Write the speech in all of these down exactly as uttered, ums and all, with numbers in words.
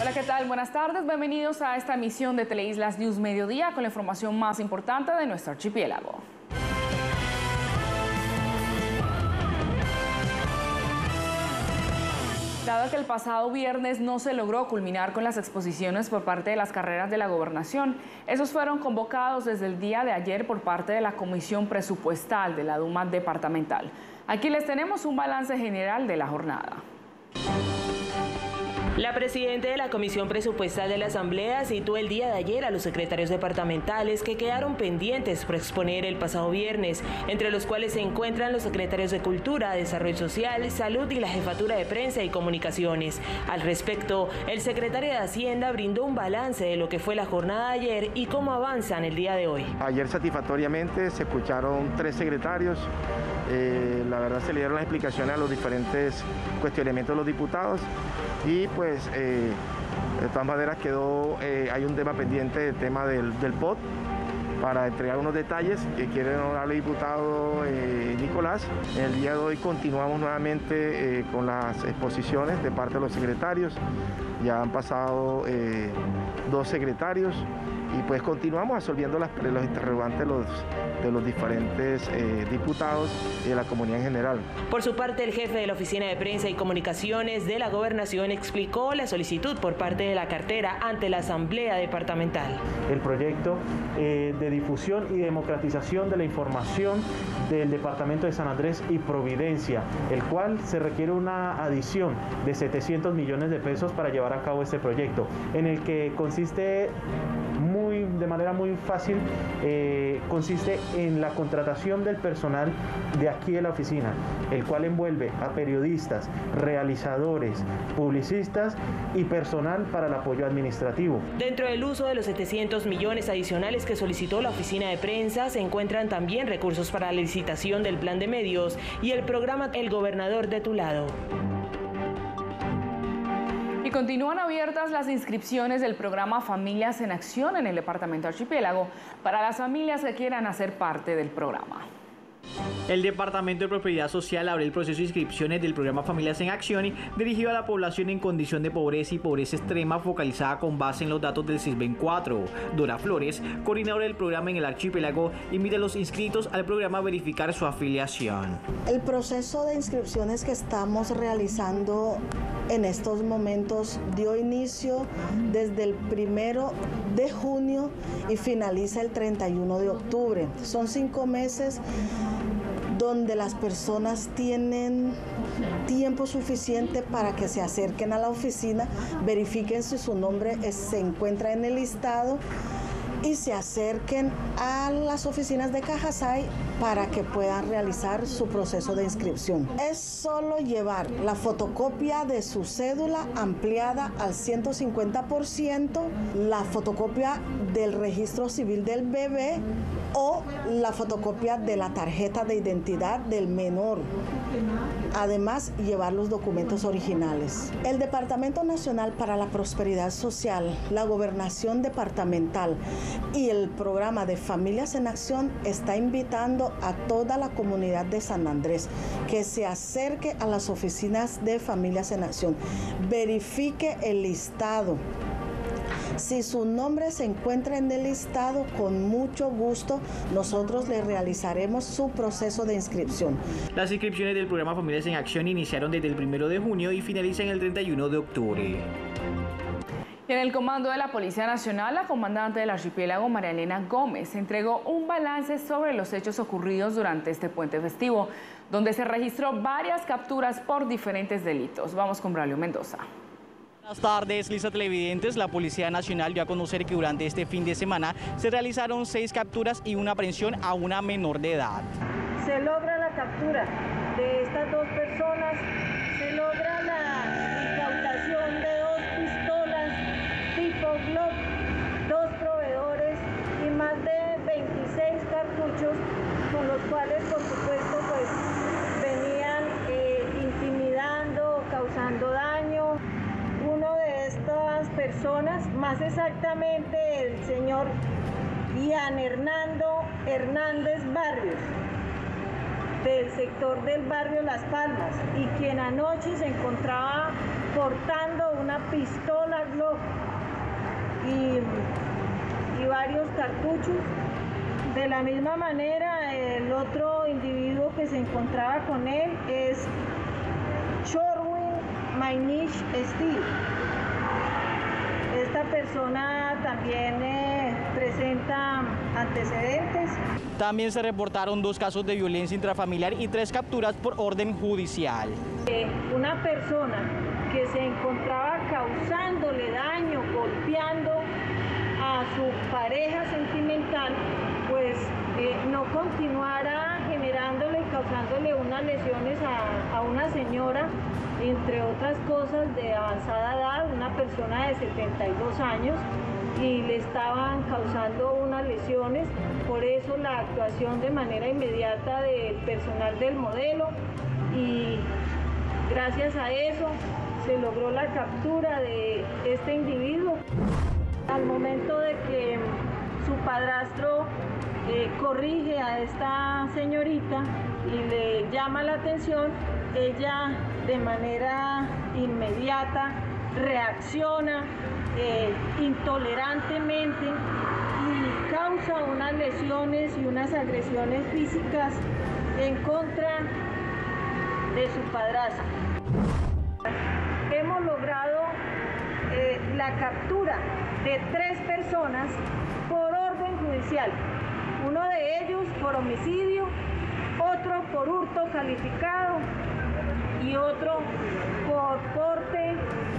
Hola, ¿qué tal? Buenas tardes. Bienvenidos a esta emisión de Teleislas News Mediodía con la información más importante de nuestro archipiélago. Dado que el pasado viernes no se logró culminar con las exposiciones por parte de las carreras de la Gobernación, esos fueron convocados desde el día de ayer por parte de la Comisión Presupuestal de la Duma Departamental. Aquí les tenemos un balance general de la jornada. La presidenta de la Comisión Presupuestal de la Asamblea citó el día de ayer a los secretarios departamentales que quedaron pendientes por exponer el pasado viernes, entre los cuales se encuentran los secretarios de Cultura, Desarrollo Social, Salud y la Jefatura de Prensa y Comunicaciones. Al respecto, el secretario de Hacienda brindó un balance de lo que fue la jornada de ayer y cómo avanzan el día de hoy. Ayer satisfactoriamente se escucharon tres secretarios. Eh, la verdad se le dieron las explicaciones a los diferentes cuestionamientos de los diputados y pues eh, de todas maneras quedó, eh, hay un tema pendiente, el tema del, del P O T, para entregar unos detalles que quiere el honorable diputado eh, Nicolás. El día de hoy continuamos nuevamente eh, con las exposiciones de parte de los secretarios. Ya han pasado eh, dos secretarios y pues continuamos absolviendo las, los interrogantes de los, de los diferentes eh, diputados y de la comunidad en general. Por su parte, el jefe de la Oficina de Prensa y Comunicaciones de la Gobernación explicó la solicitud por parte de la cartera ante la Asamblea Departamental. El proyecto eh, de difusión y democratización de la información del Departamento de San Andrés y Providencia, el cual se requiere una adición de setecientos millones de pesos para llevar a cabo este proyecto, en el que consiste muy, de manera muy fácil, eh, consiste en la contratación del personal de aquí de la oficina, el cual envuelve a periodistas, realizadores, publicistas y personal para el apoyo administrativo. Dentro del uso de los setecientos millones adicionales que solicitó la Oficina de Prensa, se encuentran también recursos para la licitación del plan de medios y el programa El Gobernador de tu Lado. Y continúan abiertas las inscripciones del programa Familias en Acción en el Departamento Archipiélago para las familias que quieran hacer parte del programa. El Departamento de Prosperidad Social abre el proceso de inscripciones del programa Familias en Acción dirigido a la población en condición de pobreza y pobreza extrema focalizada con base en los datos del SISBEN cuatro. Dora Flores, coordinadora del programa en el archipiélago, invita a los inscritos al programa a verificar su afiliación. El proceso de inscripciones que estamos realizando en estos momentos dio inicio desde el primero de junio y finaliza el treinta y uno de octubre. Son cinco meses donde las personas tienen tiempo suficiente para que se acerquen a la oficina, verifiquen si su nombre es, se encuentra en el listado y se acerquen a las oficinas de Cajasay para que puedan realizar su proceso de inscripción. Es solo llevar la fotocopia de su cédula ampliada al ciento cincuenta por ciento, la fotocopia del registro civil del bebé o la fotocopia de la tarjeta de identidad del menor. Además, llevar los documentos originales. El Departamento Nacional para la Prosperidad Social, la Gobernación Departamental y el programa de Familias en Acción está invitando a toda la comunidad de San Andrés que se acerque a las oficinas de Familias en Acción, verifique el listado. Si su nombre se encuentra en el listado, con mucho gusto nosotros le realizaremos su proceso de inscripción. Las inscripciones del programa Familias en Acción iniciaron desde el primero de junio y finalizan el treinta y uno de octubre. Y en el comando de la Policía Nacional, la comandante del archipiélago, María Elena Gómez, entregó un balance sobre los hechos ocurridos durante este puente festivo, donde se registró varias capturas por diferentes delitos. Vamos con Braulio Mendoza. Buenas tardes, Lisa televidentes. La Policía Nacional dio a conocer que durante este fin de semana se realizaron seis capturas y una aprehensión a una menor de edad. Se logra la captura de estas dos personas, se logra la incautación de dos pistolas tipo Glock, dos proveedores y más de veintiséis cartuchos con los cuales, por supuesto, pues venían eh, intimidando, causando daño. Uno de estas personas, más exactamente el señor Ian Hernando Hernández Barrios, del sector del barrio Las Palmas, y quien anoche se encontraba portando una pistola Glock y, y varios cartuchos. De la misma manera, el otro individuo que se encontraba con él es Chorwin Mainish Steel. Esta persona también eh, presenta antecedentes. También se reportaron dos casos de violencia intrafamiliar y tres capturas por orden judicial. Eh, una persona que se encontraba causándole daño, golpeando a su pareja sentimental, pues eh, no continuara generándole y causándole unas lesiones a, a una señora, entre otras cosas de avanzada edad, una persona de setenta y dos años, y le estaban causando unas lesiones. Por eso la actuación de manera inmediata del personal del modelo, y gracias a eso se logró la captura de este individuo. Al momento de que su padrastro eh, corrige a esta señorita y le llama la atención, ella de manera inmediata reacciona eh, intolerantemente y causa unas lesiones y unas agresiones físicas en contra de su padrastro. Hemos logrado eh, la captura de tres personas por orden judicial, uno de ellos por homicidio, otro por hurto calificado y otro por porte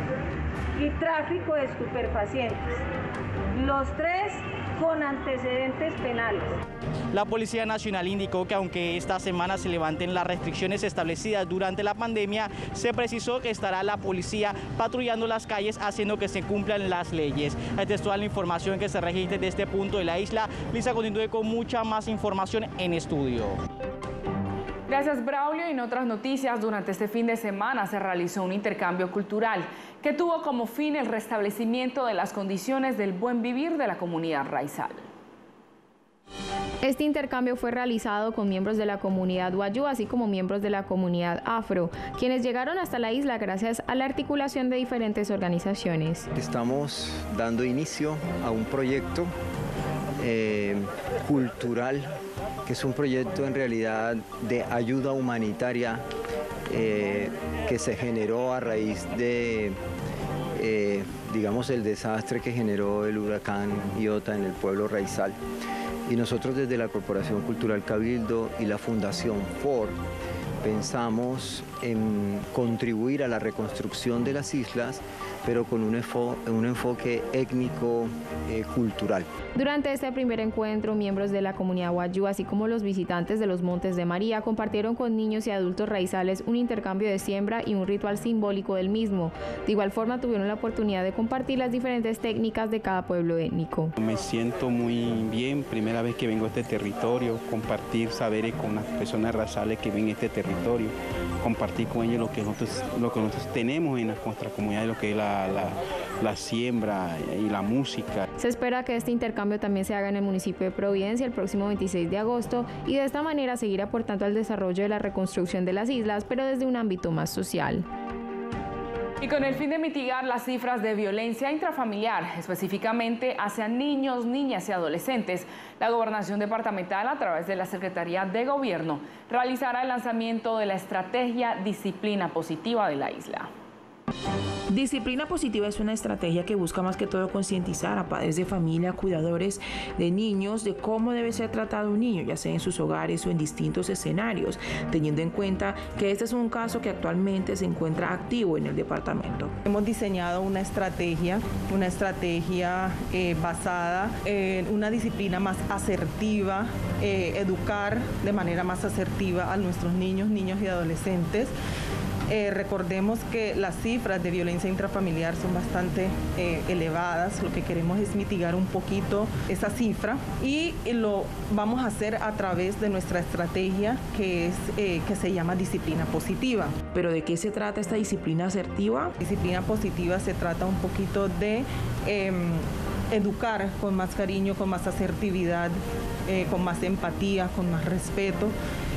y tráfico de estupefacientes. Los tres con antecedentes penales. La Policía Nacional indicó que aunque esta semana se levanten las restricciones establecidas durante la pandemia, se precisó que estará la policía patrullando las calles haciendo que se cumplan las leyes. Esta es toda la información que se registra de este punto de la isla. Lisa continúe con mucha más información en estudio. Gracias, Braulio. Y en otras noticias, durante este fin de semana se realizó un intercambio cultural que tuvo como fin el restablecimiento de las condiciones del buen vivir de la comunidad raizal. Este intercambio fue realizado con miembros de la comunidad wayuu, así como miembros de la comunidad afro, quienes llegaron hasta la isla gracias a la articulación de diferentes organizaciones. Estamos dando inicio a un proyecto eh, cultural, que es un proyecto en realidad de ayuda humanitaria eh, que se generó a raíz de, eh, digamos, el desastre que generó el huracán Iota en el pueblo raizal. Y nosotros desde la Corporación Cultural Cabildo y la Fundación Ford pensamos en contribuir a la reconstrucción de las islas, pero con un, enfo un enfoque étnico eh, cultural. Durante este primer encuentro, miembros de la comunidad wayuu, así como los visitantes de los Montes de María, compartieron con niños y adultos raizales un intercambio de siembra y un ritual simbólico del mismo. De igual forma, tuvieron la oportunidad de compartir las diferentes técnicas de cada pueblo étnico. Me siento muy bien, primera vez que vengo a este territorio, compartir saberes con las personas raizales que ven en este territorio, compartir con ellos lo que nosotros, lo que nosotros tenemos en nuestra comunidad, lo que es la, la, la siembra y la música. Se espera que este intercambio también se haga en el municipio de Providencia el próximo veintiséis de agosto y de esta manera seguir aportando al desarrollo de la reconstrucción de las islas, pero desde un ámbito más social. Y con el fin de mitigar las cifras de violencia intrafamiliar, específicamente hacia niños, niñas y adolescentes, la Gobernación Departamental, a través de la Secretaría de Gobierno, realizará el lanzamiento de la estrategia Disciplina Positiva de la isla. Disciplina Positiva es una estrategia que busca más que todo concientizar a padres de familia, cuidadores de niños, de cómo debe ser tratado un niño, ya sea en sus hogares o en distintos escenarios, teniendo en cuenta que este es un caso que actualmente se encuentra activo en el departamento. Hemos diseñado una estrategia, una estrategia eh, basada en una disciplina más asertiva, eh, educar de manera más asertiva a nuestros niños, niños y adolescentes. Eh, recordemos que las cifras de violencia intrafamiliar son bastante eh, elevadas. Lo que queremos es mitigar un poquito esa cifra y lo vamos a hacer a través de nuestra estrategia que, es, eh, que se llama Disciplina Positiva. ¿Pero de qué se trata esta disciplina asertiva? Disciplina Positiva se trata un poquito de eh, educar con más cariño, con más asertividad, eh, con más empatía, con más respeto.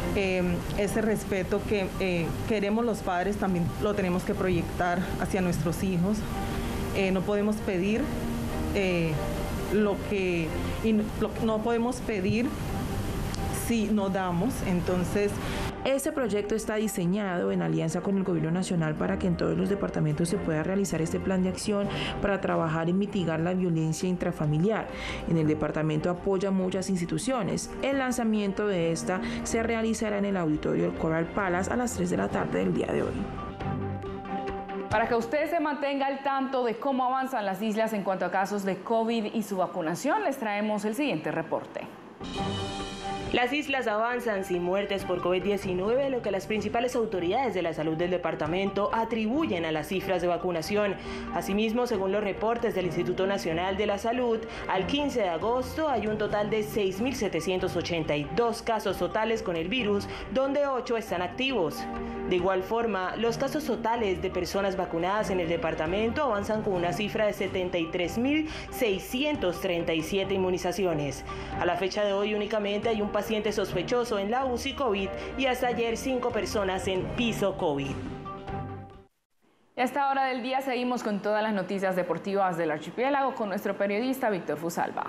eh, ese respeto que eh, queremos los padres también lo tenemos que proyectar hacia nuestros hijos. Eh, no podemos pedir eh, lo que y lo, no podemos pedir si no damos. Entonces, este proyecto está diseñado en alianza con el Gobierno Nacional para que en todos los departamentos se pueda realizar este plan de acción para trabajar y mitigar la violencia intrafamiliar. En el departamento apoya muchas instituciones. El lanzamiento de esta se realizará en el auditorio del Coral Palace a las tres de la tarde del día de hoy. Para que usted se mantenga al tanto de cómo avanzan las islas en cuanto a casos de COVID y su vacunación, les traemos el siguiente reporte. Las islas avanzan sin muertes por COVID diecinueve, lo que las principales autoridades de la salud del departamento atribuyen a las cifras de vacunación. Asimismo, según los reportes del Instituto Nacional de la Salud, al quince de agosto hay un total de seis mil setecientos ochenta y dos casos totales con el virus, donde ocho están activos. De igual forma, los casos totales de personas vacunadas en el departamento avanzan con una cifra de setenta y tres mil seiscientos treinta y siete inmunizaciones. A la fecha de hoy únicamente hay un paciente sospechoso en la U C I COVID y hasta ayer cinco personas en piso COVID. Y a esta hora del día seguimos con todas las noticias deportivas del archipiélago con nuestro periodista Víctor Fusalva.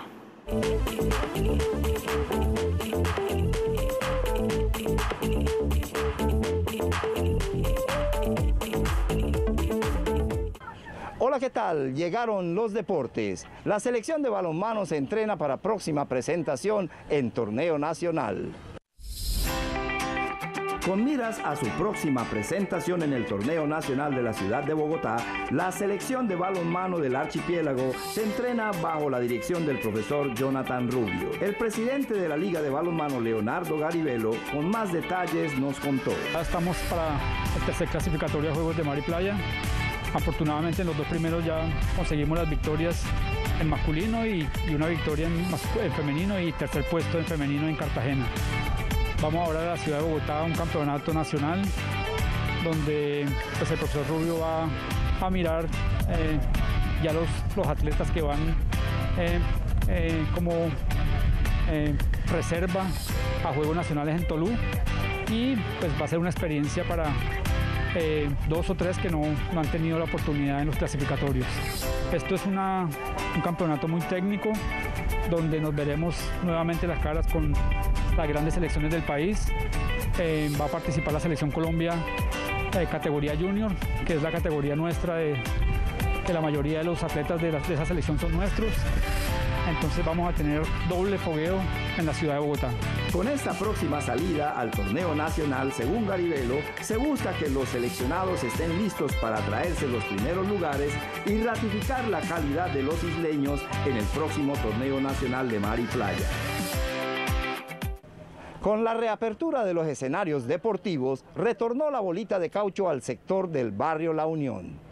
Hola, ¿qué tal? Llegaron los deportes. La selección de balonmano se entrena para próxima presentación en torneo nacional. Con miras a su próxima presentación en el torneo nacional de la ciudad de Bogotá, la selección de balonmano del archipiélago se entrena bajo la dirección del profesor Jonathan Rubio. El presidente de la Liga de Balonmano, Leonardo Garibello, con más detalles nos contó. Estamos para el tercer clasificatorio de Juegos de Mar y Playa. Afortunadamente en los dos primeros ya conseguimos las victorias en masculino y, y una victoria en, en femenino y tercer puesto en femenino en Cartagena. Vamos ahora a la ciudad de Bogotá a un campeonato nacional donde pues, el profesor Rubio va a mirar eh, ya los, los atletas que van eh, eh, como eh, reserva a Juegos Nacionales en Tolú y pues va a ser una experiencia para Eh, dos o tres que no, no han tenido la oportunidad en los clasificatorios. Esto es una, un campeonato muy técnico donde nos veremos nuevamente las caras con las grandes selecciones del país. Eh, va a participar la Selección Colombia eh, categoría junior, que es la categoría nuestra, de, que la mayoría de los atletas de, la, de esa selección son nuestros. Entonces vamos a tener doble fogueo en la ciudad de Bogotá. Con esta próxima salida al torneo nacional, según Garibello, se busca que los seleccionados estén listos para traerse los primeros lugares y ratificar la calidad de los isleños en el próximo torneo nacional de mar y playa. Con la reapertura de los escenarios deportivos, retornó la bolita de caucho al sector del barrio La Unión.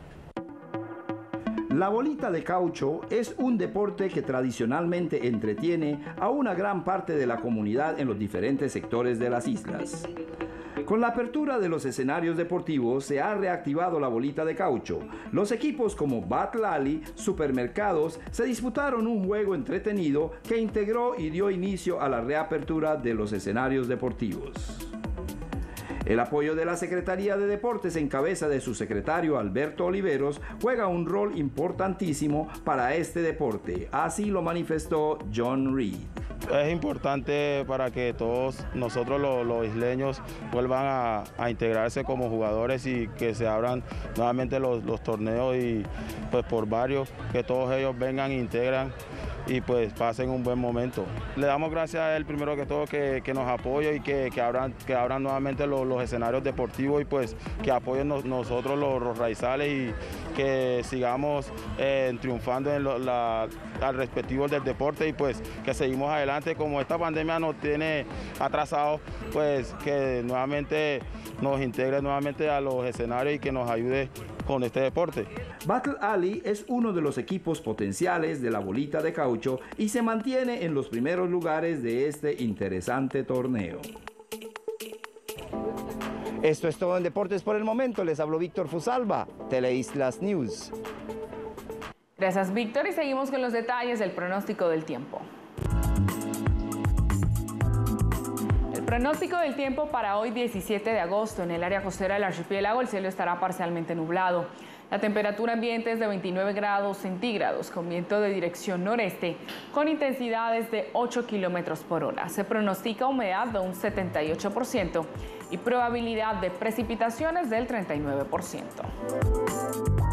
La bolita de caucho es un deporte que tradicionalmente entretiene a una gran parte de la comunidad en los diferentes sectores de las islas. Con la apertura de los escenarios deportivos se ha reactivado la bolita de caucho. Los equipos como Batlali, Supermercados, se disputaron un juego entretenido que integró y dio inicio a la reapertura de los escenarios deportivos. El apoyo de la Secretaría de Deportes en cabeza de su secretario Alberto Oliveros juega un rol importantísimo para este deporte, así lo manifestó John Reed. Es importante para que todos nosotros los, los isleños vuelvan a, a integrarse como jugadores y que se abran nuevamente los, los torneos y pues por varios, que todos ellos vengan e integran y pues pasen un buen momento. Le damos gracias a él primero que todo que, que nos apoye y que, que, abran, que abran nuevamente los, los escenarios deportivos y pues que apoyen nos, nosotros los, los raizales y que sigamos eh, triunfando en lo, la, al respectivo del deporte y pues que seguimos adelante. Como esta pandemia nos tiene atrasados, pues que nuevamente nos integre nuevamente a los escenarios y que nos ayude con este deporte. Battle Alley es uno de los equipos potenciales de la bolita de caucho y se mantiene en los primeros lugares de este interesante torneo. Esto es todo en Deportes por el momento. Les habló Víctor Fusalva, Teleislas News. Gracias, Víctor, y seguimos con los detalles del pronóstico del tiempo. El Pronóstico del tiempo para hoy diecisiete de agosto. En el área costera del archipiélago el cielo estará parcialmente nublado. La temperatura ambiente es de veintinueve grados centígrados con viento de dirección noreste con intensidades de ocho kilómetros por hora. Se pronostica humedad de un setenta y ocho por ciento y probabilidad de precipitaciones del treinta y nueve por ciento.